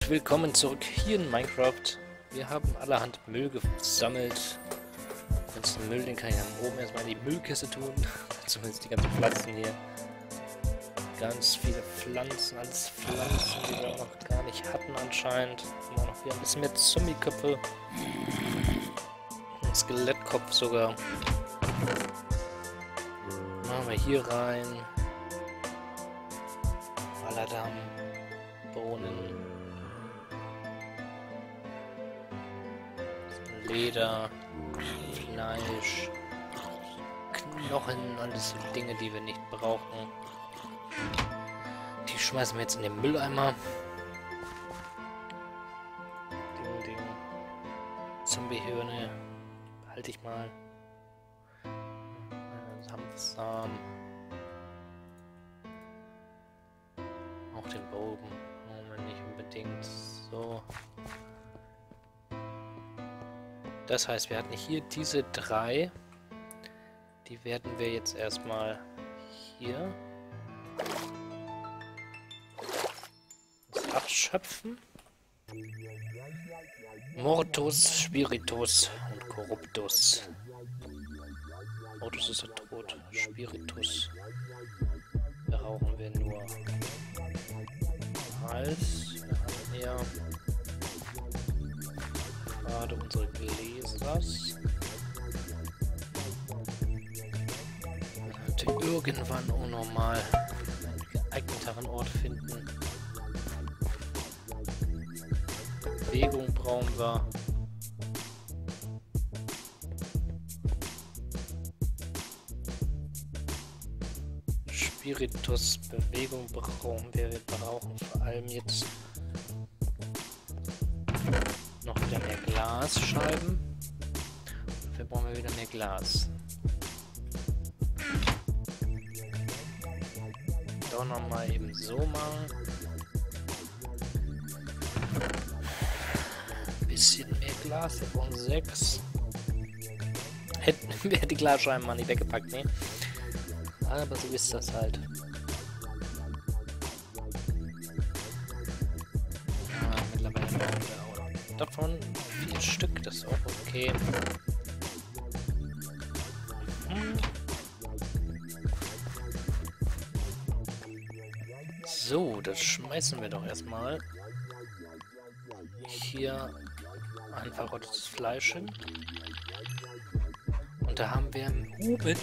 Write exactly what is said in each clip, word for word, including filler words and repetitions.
Willkommen zurück hier in Minecraft. Wir haben allerhand Müll gesammelt. Den Müll, den kann ich dann oben erstmal in die Müllkiste tun. Zumindest die ganzen Pflanzen hier. Ganz viele Pflanzen, alles Pflanzen, die wir noch gar nicht hatten anscheinend. Immer noch wieder ein bisschen mehr Zombie-Köpfe. Ein Skelettkopf sogar. Machen wir hier rein. Balladam. Bohnen. Leder, Fleisch, Knochen, alles so Dinge, die wir nicht brauchen. Die schmeißen wir jetzt in den Mülleimer. Ding, ding. Zombiehirne. Behalte ich mal. Hanfsamen. Auch den Bogen. Brauchen wir nicht unbedingt. So. Das heißt, wir hatten hier diese drei. Die werden wir jetzt erstmal hier abschöpfen. Mortus, Spiritus und Corruptus. Mortus ist ja tot. Spiritus brauchen wir nur Hals. Wir haben hier gerade unsere Gläsers. Man könnte irgendwann auch nochmal einen geeigneteren Ort finden. Bewegung brauchen wir. Spiritus, Bewegung brauchen wir. Wir brauchen vor allem jetzt noch wieder mehr Glasscheiben. Dafür brauchen wir wieder mehr Glas. Doch nochmal eben so machen. Ein bisschen mehr Glas, wir brauchen sechs. Hätten wir die Glasscheiben mal nicht weggepackt, ne? Aber so ist das halt. Ja, mittlerweile brauchen wir auch davon vier Stück, das ist auch okay. Hm. So, das schmeißen wir doch erstmal hier einfach das Fleisch hin. Und da haben wir Huben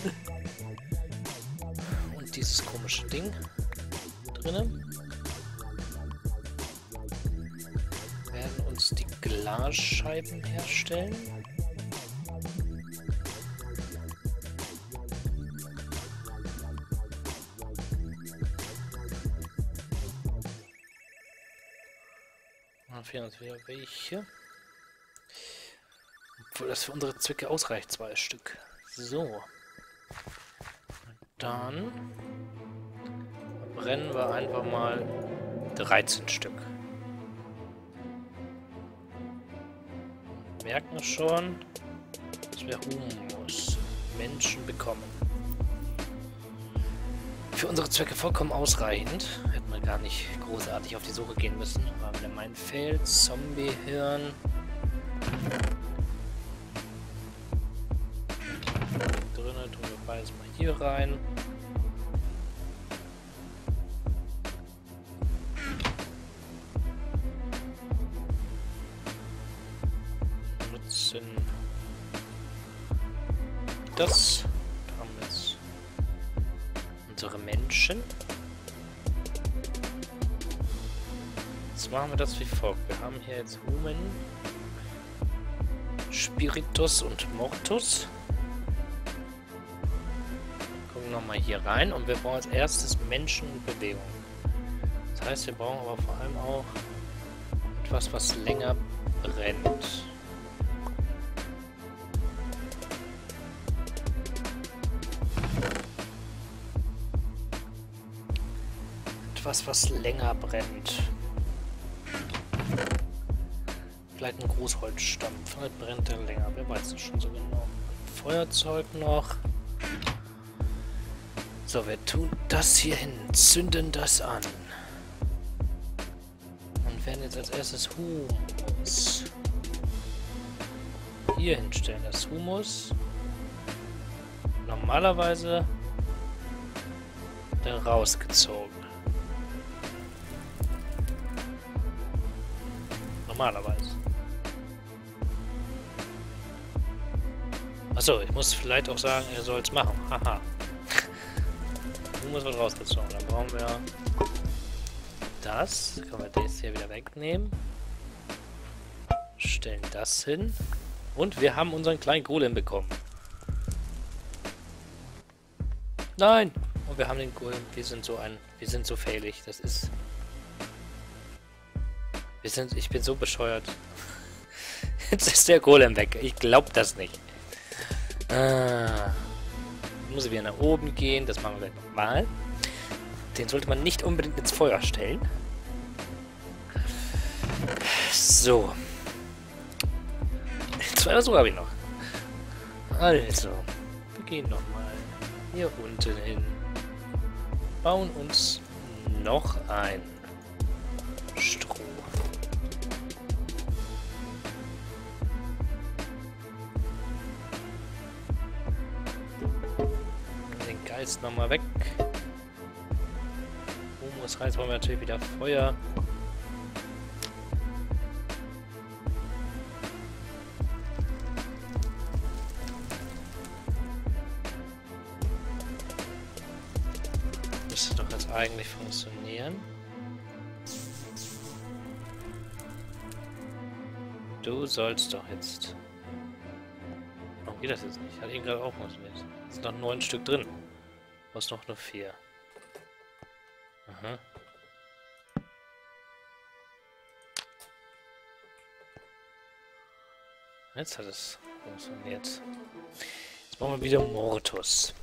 und dieses komische Ding drinnen. Werden uns die Glasscheiben herstellen. Dann fehlen uns wieder welche. Obwohl das für unsere Zwecke ausreicht, zwei Stück. So. Dann brennen wir einfach mal dreizehn Stück. Merken wir schon, dass wir Humus, Menschen bekommen. Für unsere Zwecke vollkommen ausreichend. Hätten wir gar nicht großartig auf die Suche gehen müssen. Aber wieder mein Feld, Zombiehirn. Drinnen tun wir beides mal hier rein. Nutzen das. Da haben wir jetzt unsere Menschen. Jetzt machen wir das wie folgt. Wir haben hier jetzt Human, Spiritus und Mortus. Gucken nochmal hier rein und wir brauchen als erstes Menschen und Bewegung. Das heißt, wir brauchen aber vor allem auch etwas, was länger brennt. Etwas, was länger brennt. Vielleicht ein Großholzstamm. Vielleicht brennt er länger. Wer weiß das schon so genau. Feuerzeug noch. So, wir tun das hier hin. Zünden das an. Und Wir werden jetzt als erstes Humus hier hinstellen. Das Humus normalerweise dann rausgezogen. Normalerweise. Achso, ich muss vielleicht auch sagen, er soll es machen. Haha. Humus wird rausgezogen. Dann brauchen wir das. Können wir das hier wieder wegnehmen. Stellen das hin. Und wir haben unseren kleinen Golem bekommen. Nein! Und wir haben den Golem. Wir sind so ein. Wir sind so failig. Das ist. Wir sind. Ich bin so bescheuert. Jetzt ist der Golem weg. Ich glaub das nicht. Ah. Muss ich wieder nach oben gehen. Das machen wir gleich nochmal. Den sollte man nicht unbedingt ins Feuer stellen. So. Zwei Versuche habe ich noch. Also. Wir gehen nochmal hier unten hin. Bauen uns noch ein Stroh. Den Geist nochmal weg. Humus reizt, wollen wir natürlich wieder Feuer. Müsste doch jetzt eigentlich funktionieren. Du sollst doch jetzt... Warum geht das jetzt nicht? Hat eben gerade auch funktioniert. Es sind noch neun Stück drin. Du hast noch nur vier. Aha. Jetzt hat es funktioniert. Jetzt brauchen wir wieder Mortus.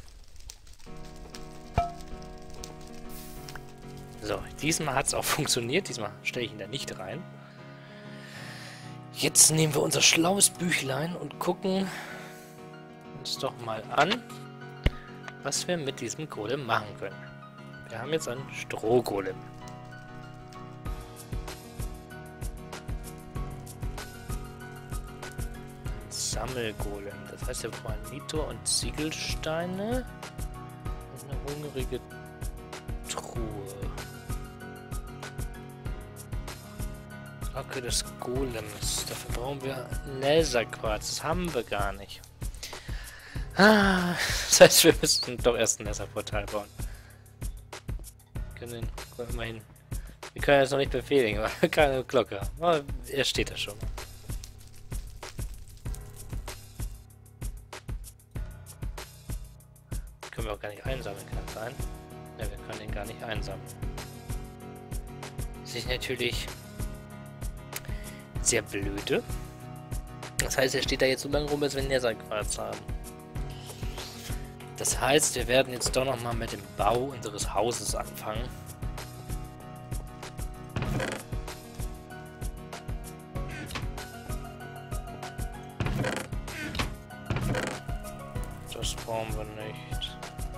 So, diesmal hat es auch funktioniert. Diesmal stelle ich ihn da nicht rein. Jetzt nehmen wir unser schlaues Büchlein und gucken uns doch mal an, was wir mit diesem Golem machen können. Wir haben jetzt einen Strohgolem. Ein Sammelgolem. Das heißt, wir brauchen Nito und Ziegelsteine und eine hungrige Truhe. Okay, des Golems. Dafür brauchen wir Netherquarz. Das haben wir gar nicht. Ah, das heißt, wir müssen doch erst ein Netherportal bauen. Wir können den, immerhin. Wir können jetzt noch nicht befehligen, weil wir keine Glocke haben. Aber er steht da schon. Können wir auch gar nicht einsammeln, kann sein. Ne, wir können ihn gar nicht einsammeln. Das ist natürlich sehr blöde. Das heißt, er steht da jetzt so lange rum, bis wir Netherquarz haben. Das heißt, wir werden jetzt doch noch mal mit dem Bau unseres Hauses anfangen. Das brauchen wir nicht.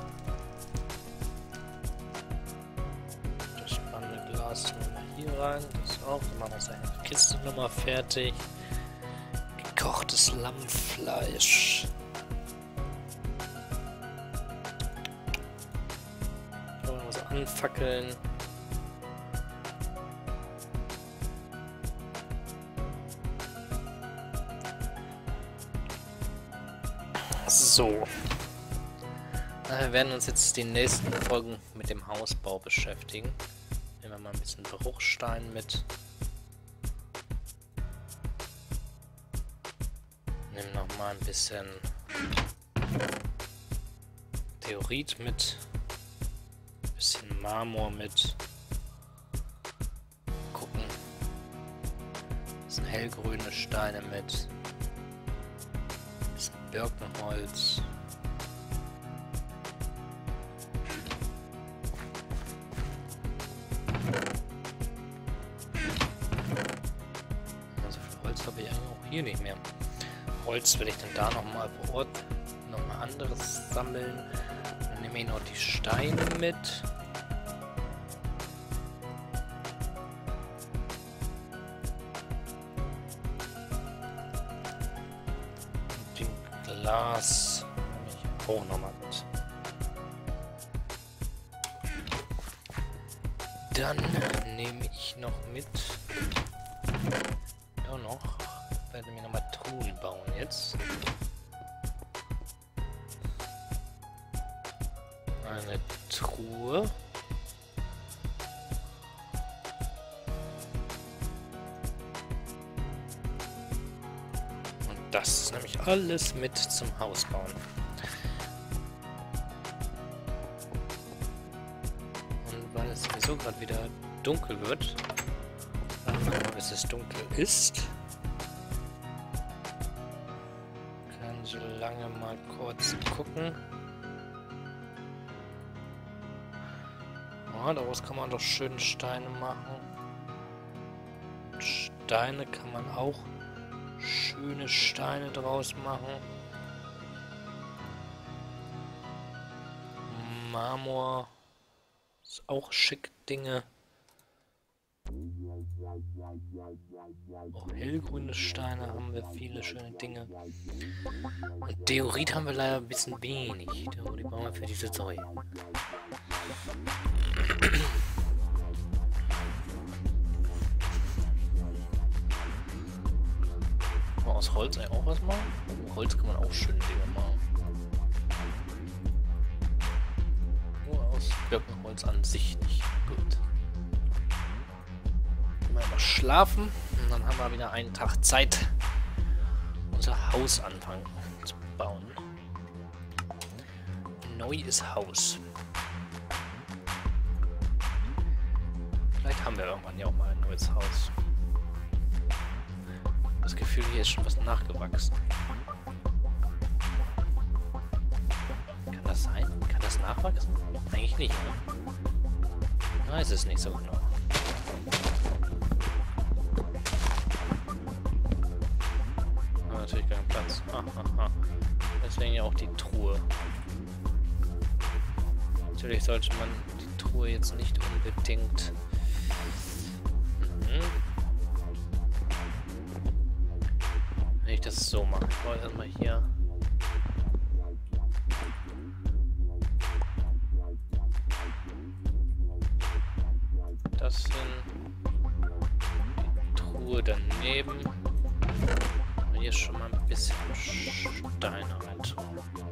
Das spannende Glas hier rein. Das auch. Dann machen wir seine Kiste nochmal fertig. Gekochtes Lammfleisch. Anfackeln. So. Wir werden uns jetzt die nächsten Folgen mit dem Hausbau beschäftigen. Nehmen wir mal ein bisschen Bruchstein mit. Nehmen noch mal ein bisschen Theorit mit. Bisschen Marmor mit. Gucken. Das sind hellgrüne Steine mit. Bisschen Birkenholz. So viel Holz habe ich eigentlich auch hier nicht mehr. Holz werde ich dann da nochmal vor Ort nochmal anderes sammeln. Dann nehme ich noch die Steine mit. Glas nehme ich auch nochmal mit. Dann nehme ich noch mit. Ja noch. Ich werde mir nochmal Truhen bauen jetzt. Eine Truhe. Und das ist nämlich alles mit zum Haus bauen. Und weil es sowieso gerade wieder dunkel wird, einfach bis es dunkel ist, kann so lange mal kurz gucken. Ja, daraus kann man doch schön Steine machen. Und Steine kann man auch schöne Steine draus machen. Marmor ist auch schick Dinge. Auch hellgrüne Steine haben wir viele schöne Dinge. Und Diorit haben wir leider ein bisschen wenig. Die brauchen wir für diese Zeug. Aus Holz eigentlich auch was machen? Holz kann man auch schön Dinge machen. Nur aus Birkenholz an sich nicht. Gut. Mal noch schlafen und dann haben wir wieder einen Tag Zeit, unser Haus anfangen zu bauen. Neues Haus. Vielleicht haben wir irgendwann ja auch mal ein neues Haus. Das Gefühl, hier ist schon was nachgewachsen. Kann das sein? Kann das nachwachsen? Eigentlich nicht, ne? Weiß es nicht so genau. Aber natürlich keinen Platz. Aha. Deswegen ja auch die Truhe. Natürlich sollte man die Truhe jetzt nicht unbedingt... Mhm. Wenn ich das so mache. Ich brauche erstmal hier... Das hin. Die Truhe daneben. Und hier schon mal ein bisschen Steine rein tun.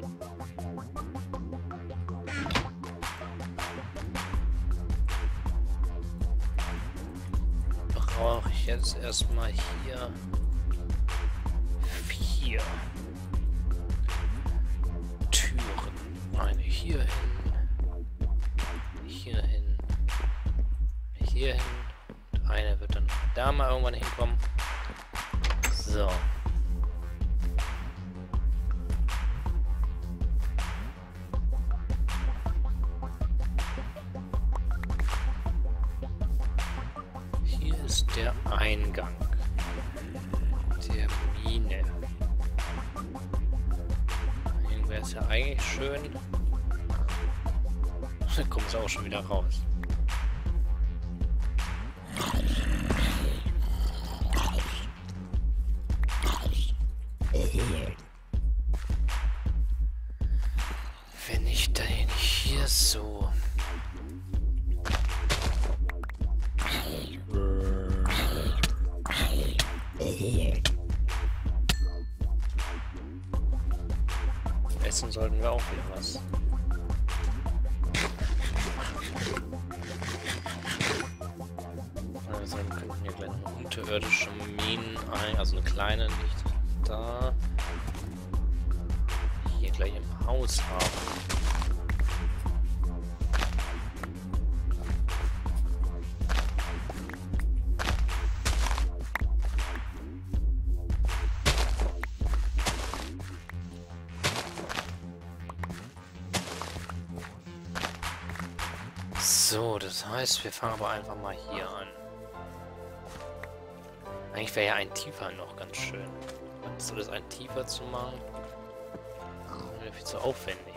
Brauche ich jetzt erstmal hier vier Türen. Eine hier hin, hier hin, hier hin. Und eine wird dann da mal irgendwann hinkommen. So. Hier ist der Eingang der Mine. Hier wäre es ja eigentlich schön. Dann kommt es auch schon wieder raus. Wenn ich da hier so... Essen sollten wir auch wieder was. Also wir könnten hier gleich eine unterirdische Minen ein, also eine kleine, nicht da. Hier gleich im Haus haben. So, das heißt, wir fangen aber einfach mal hier an. Eigentlich wäre ja ein tiefer noch ganz schön. So, das ein tiefer zu machen, wäre viel zu aufwendig.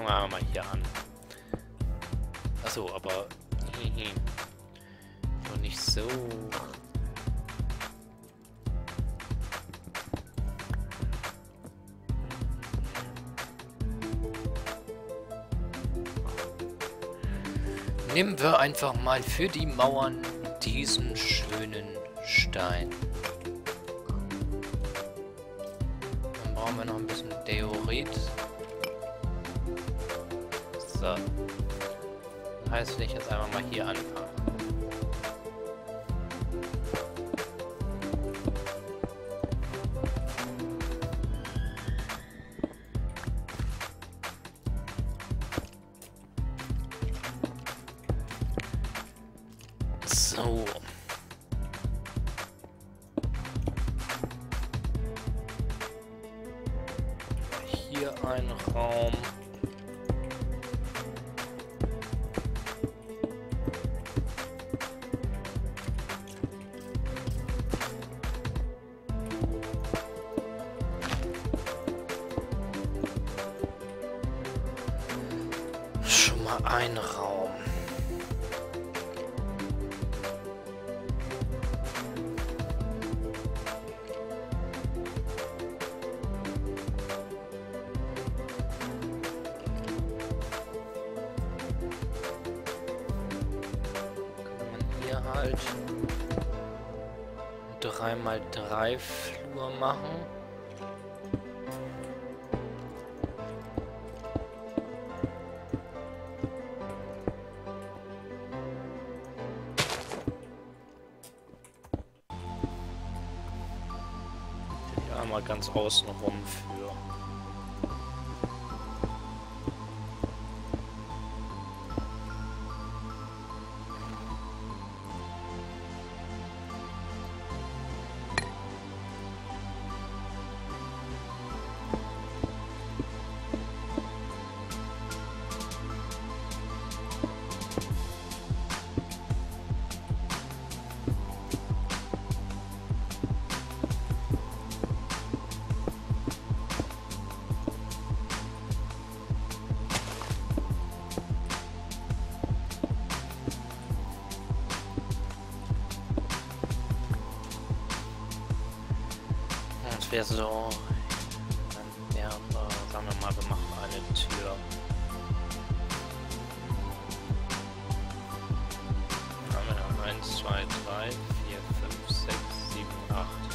Fangen wir mal hier an. Achso, aber... Noch nicht so... Nehmen wir einfach mal für die Mauern diesen schönen Stein. Dann brauchen wir noch ein bisschen Diorit. So. Heißt, wenn ich jetzt einfach mal hier anfange. So. Hier ein Raum. Schon mal ein Raum. Halt drei mal drei Flur machen. Hier einmal ganz außen rum für. Wäre so, dann wäre, sagen wir mal, wir machen eine Tür. Dann haben wir noch eins, zwei, drei, vier, fünf, sechs, sieben, acht.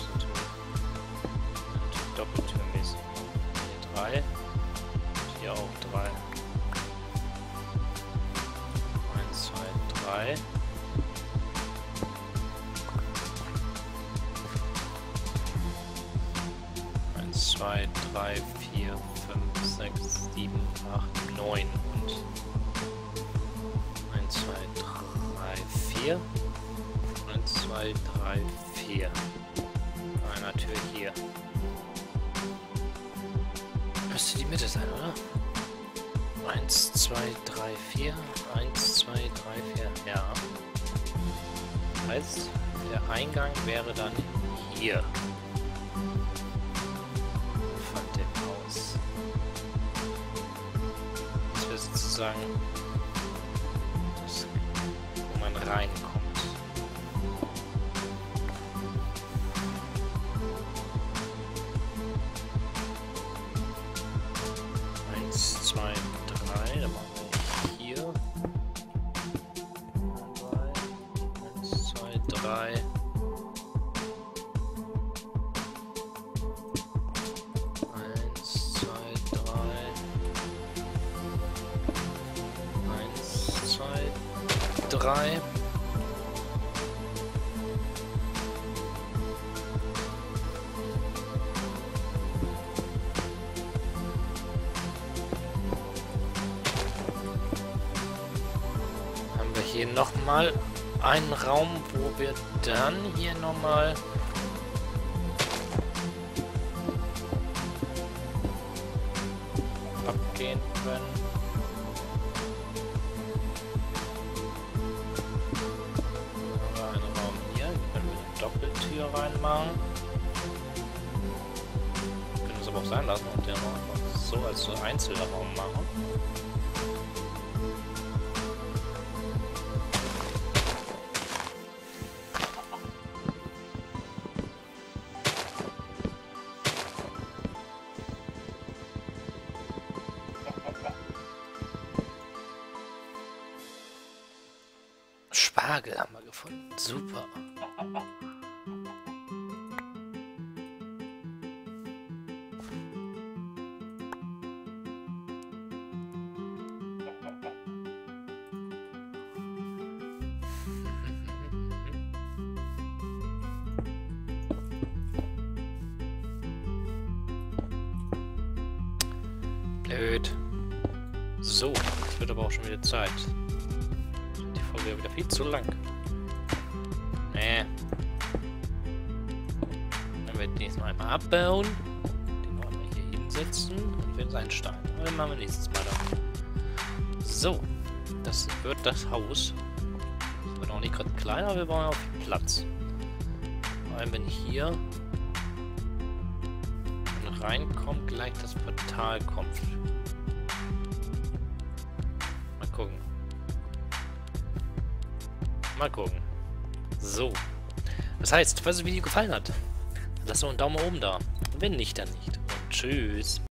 Und doppeltürmäßig. Hier drei. Und hier auch drei. eins, zwei, drei. zwei, drei, vier, fünf, sechs, sieben, acht, neun und eins, zwei, drei, vier. eins, zwei, drei, vier. Einer Tür hier. Müsste die Mitte sein, oder? eins, zwei, drei, vier. eins, zwei, drei, vier. Ja. Heißt, der Eingang wäre dann hier. Sozusagen, das, wo man reinkommt. Eins, zwei, drei, dann machen wir hier. Eins, zwei, drei. Drei. Haben wir hier nochmal einen Raum, wo wir dann hier nochmal abgehen können. Doppeltür reinmachen. Wir können es aber auch sein lassen und den einfach so als so Einzelraum machen. Nagel haben wir gefunden. Super. Blöd. So, es wird aber auch schon wieder Zeit. Die Folge ist wieder viel zu lang. Nee. Dann werden wir nächstes Mal einmal abbauen. Den noch einmal hier hinsetzen. Und wir einen Stein. Und dann machen wir nächstes Mal da. So. Das wird das Haus. Das wird auch nicht gerade klein, aber wir brauchen auch viel Platz. Vor allem, wenn hier reinkommt, gleich das Portal kommt. Mal gucken. Mal gucken. So. Das heißt, falls das Video gefallen hat, lasst doch einen Daumen oben da. Wenn nicht, dann nicht. Und tschüss.